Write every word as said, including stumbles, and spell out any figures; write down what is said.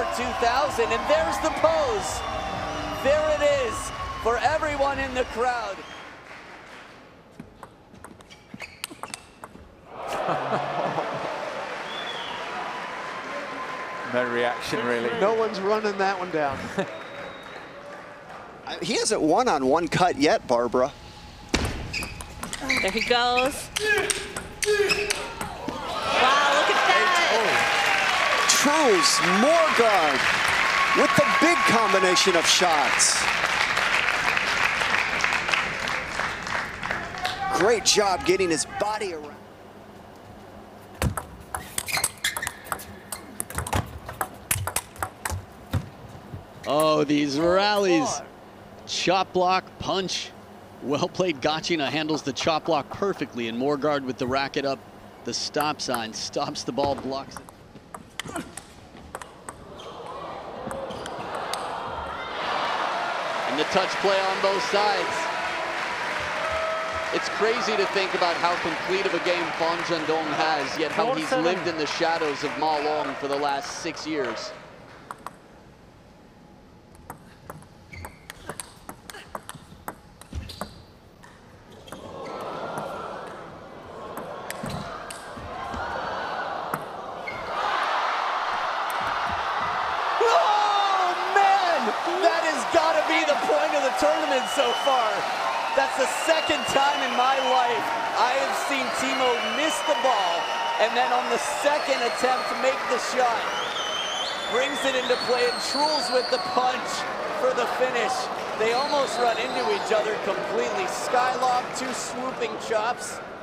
Summer two thousand, and there's the pose. There it is for everyone in the crowd. No reaction, really. No one's running that one down. He hasn't won on one cut yet, Barbara. There he goes. Wow, look at that. Truls Moregard with the big combination of shots. Great job getting his body around. Oh, these rallies. Chop block, punch. Well played. Gacina handles the chop block perfectly, and Moregard with the racket up the stop sign, stops the ball, blocks it. And the touch play on both sides. It's crazy to think about how complete of a game Pong Zhendong has, yet how he's lived in the shadows of Ma Long for the last six years. That has got to be the point of the tournament so far. That's the second time in my life I have seen Timo miss the ball and then on the second attempt to make the shot, brings it into play, and Truls with the punch for the finish. They almost run into each other completely. Skylock, two swooping chops.